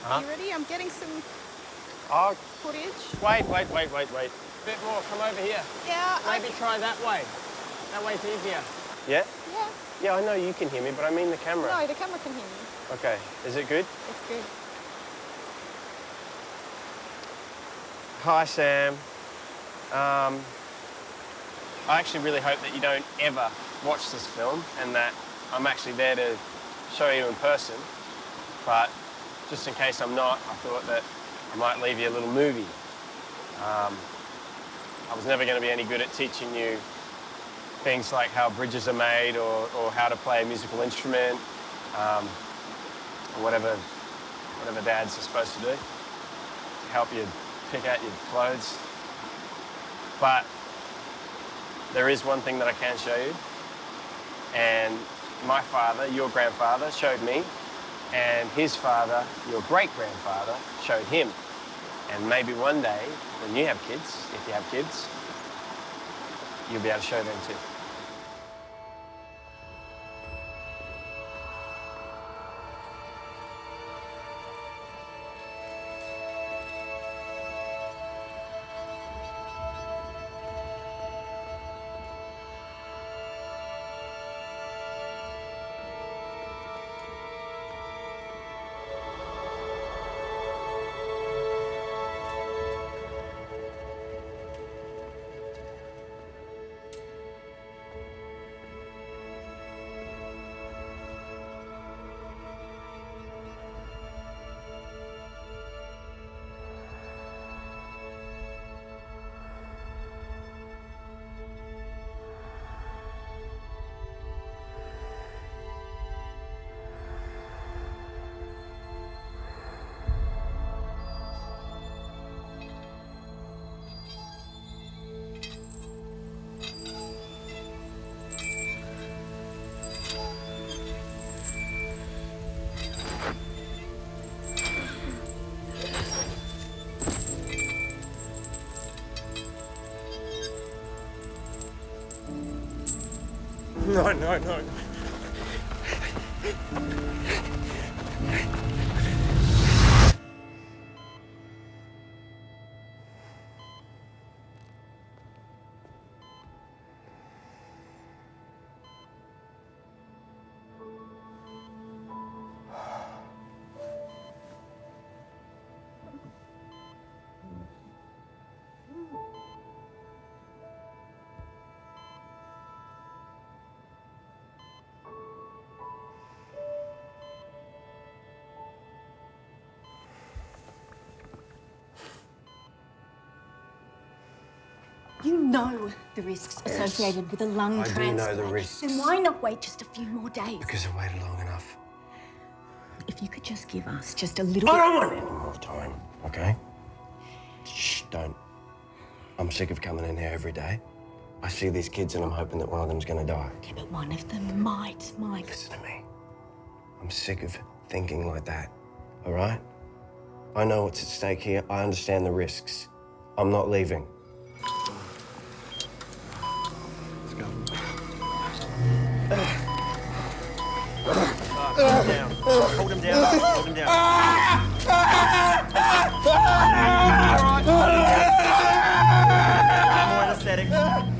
Are you ready? I'm getting some footage. Wait. A bit more, come over here. Yeah, Maybe try that way. That way's easier. Yeah? Yeah. Yeah, I know you can hear me, but I mean the camera. No, the camera can hear me. Okay, is it good? It's good. Hi, Sam. I actually really hope that you don't ever watch this film and that I'm actually there to show you in person. But just in case I'm not, I thought that I might leave you a little movie. I was never going to be any good at teaching you things like how bridges are made or how to play a musical instrument, or whatever dads are supposed to do to help you pick out your clothes. But there is one thing that I can show you, and my father, your grandfather, showed me, and his father, your great-grandfather, showed him. And maybe one day, when you have kids, if you have kids, you'll be able to show them too. No. You know the risks associated with a lung transplant. I do know the risks. Then why not wait just a few more days? Because I waited long enough. If you could just give us just a little I don't want any more time, okay? Shh, don't. I'm sick of coming in here every day. I see these kids and I'm hoping that one of them's gonna die. Yeah, but one of them might. Listen to me. I'm sick of thinking like that, all right? I know what's at stake here. I understand the risks. I'm not leaving. Hold him down. Hold him down. More anesthetic.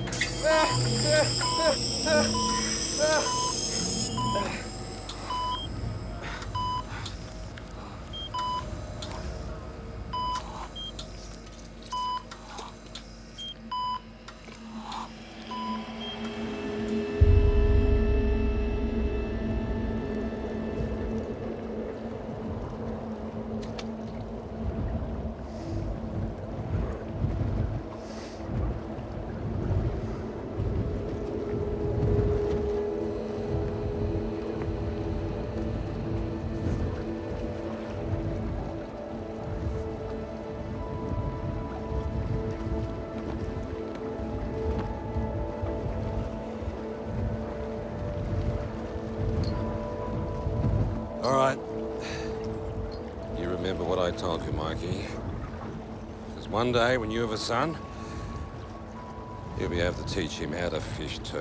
All right. You remember what I told you, Mikey. Because one day, when you have a son, you'll be able to teach him how to fish too.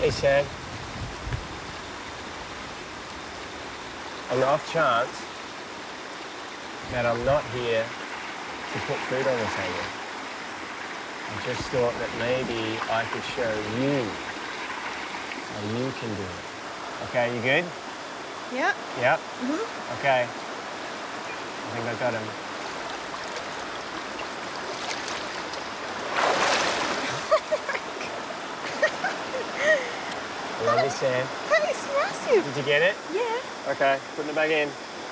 Hey, Sam. On the off chance that I'm not here to put food on the table, I just thought that maybe I could show you how you can do it. Okay, you good? Yeah. Yep? Mm-hmm. Okay. I think I got him. Love you, Sam. That is massive. Did you get it? Yeah. Okay, putting it back in.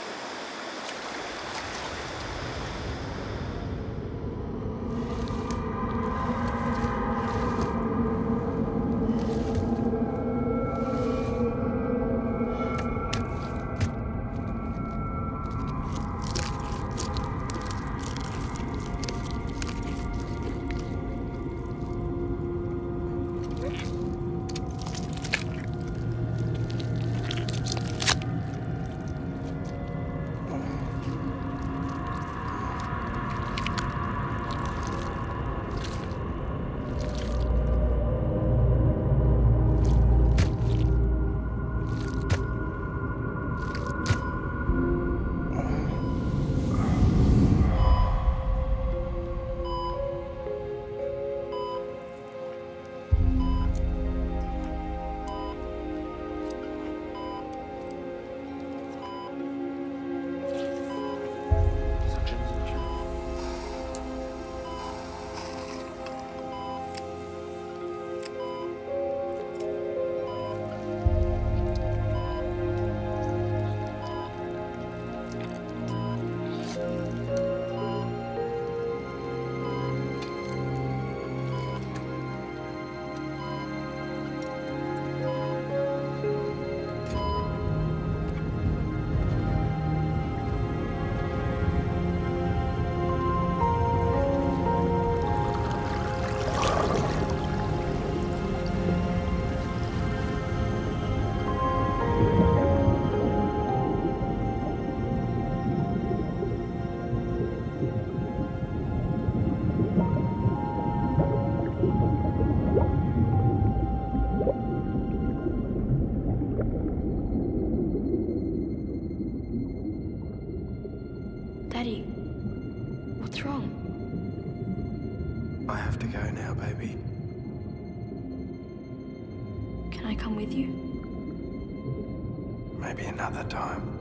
Daddy, what's wrong? I have to go now, baby. Can I come with you? Maybe another time.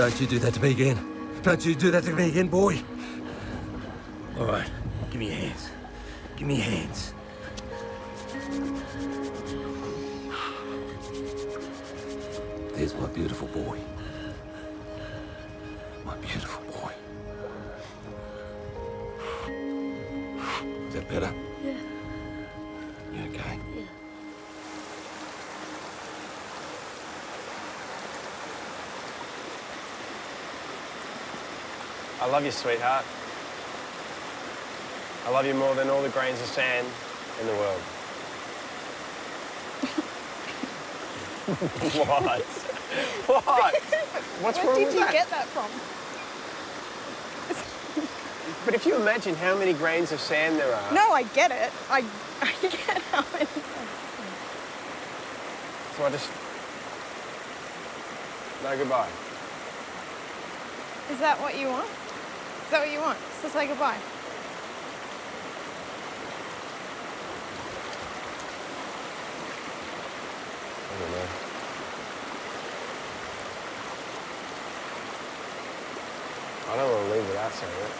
Don't you do that to me again. Don't you do that to me again, boy. All right, give me your hands. Give me your hands. There's my beautiful boy. My beautiful boy. Is that better? Yeah. You okay? Yeah. I love you, sweetheart. I love you more than all the grains of sand in the world. What? What? What's wrong with that? Where did you get that from? But if you imagine how many grains of sand there are... No, I get it. I get how many. So I just... No goodbye. Is that what you want? Is that what you want? Just to say goodbye? I don't know. I don't want to leave without saying it.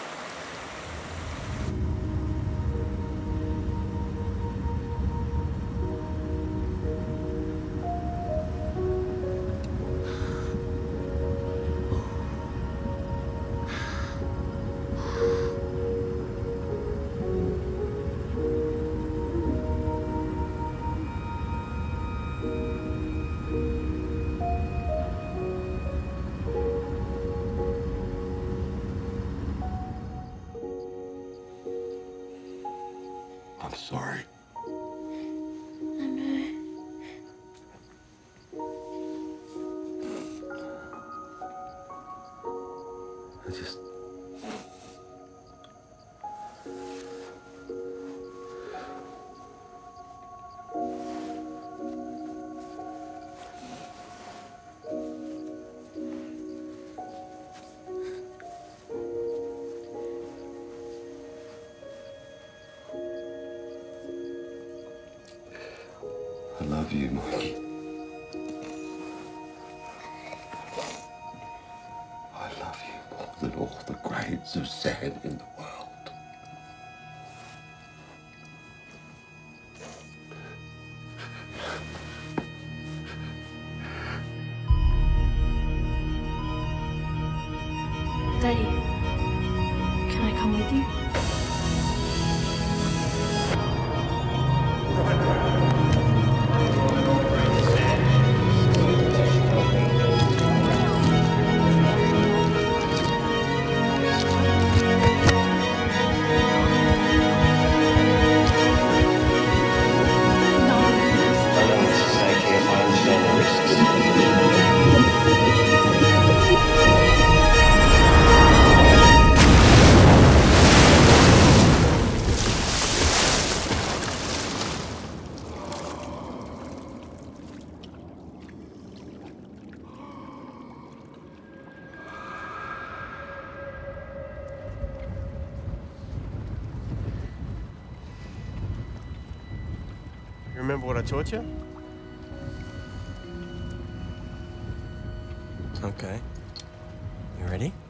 I'm sorry. I know. I just... I love you, Mikey. I love you more than all the grains of sand in the world. Daddy, can I come with you? I know what's at stake here. I understand the risks. You remember what I taught you? Okay. You ready?